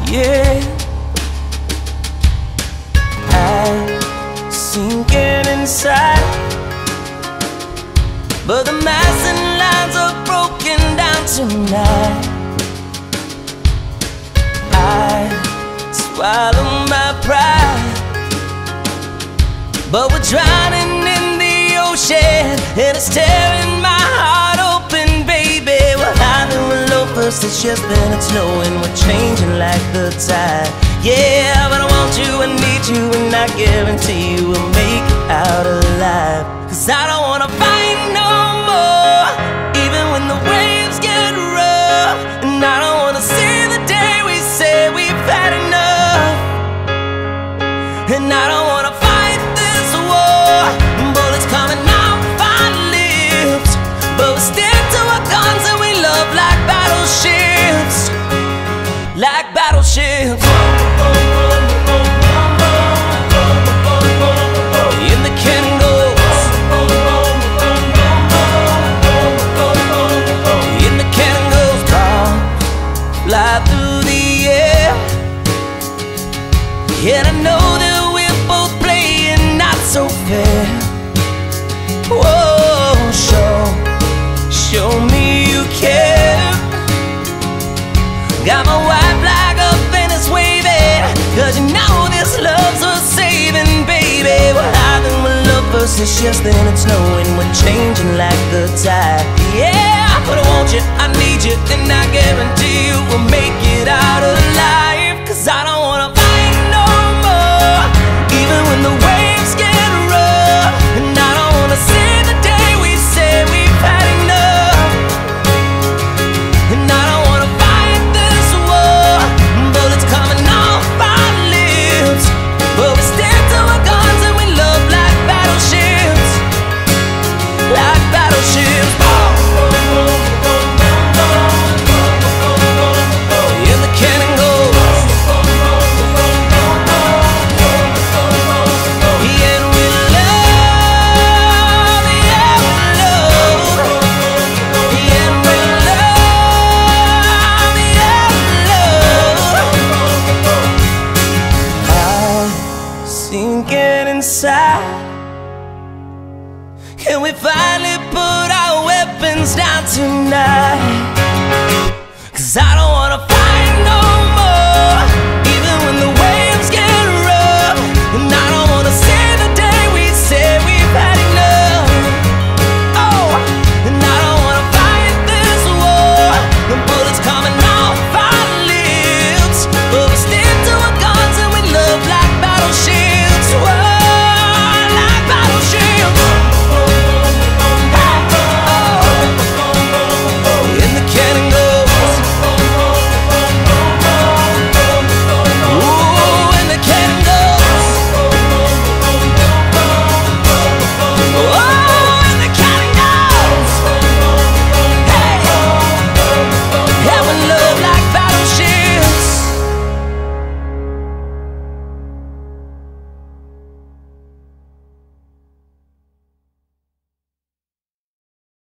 yeah. I'm sinking inside, but the massive lines are broken down tonight. I swallow my pride, but we're drowning in the ocean, and it's tearing my heart open, baby. We're hiding with loafers, it's just that it's snowing. We're changing like the tide, yeah. But I want you, I need you, and I guarantee you we'll make it out alive. Cause I don't wanna fight no more, even when the waves get rough. And I don't wanna see the day we say we've had enough. And I don't wanna fight this war, bullets coming out of our lips, but we stick to our guns and we love like battleships. Like battleships. In the cannon goes, in the cannon goes, bombs fly through the air. And I know that we're both playing not so fair. Whoa, show me you care. Got my white flag up and it's waving, cause you know this love's worth saving, baby. We're hiding with lovers, it's just that it's snowing. We're changing like the tide, yeah. But I want you, I need you, and I guarantee you we'll make it out alive. Cause I don't wanna fight no more, even when the waves get rough. And I don't wanna see the day we say we've had enough. And I don't wanna fight this war, bullets coming off our lips, but we stick to our guns and we love like battleships. Like battleships. In the cannon goes, yeah, we love, yeah, we love, yeah, we love, yeah, we love. I'm sinking inside. Can we finally put our weapons down tonight? Cause I don't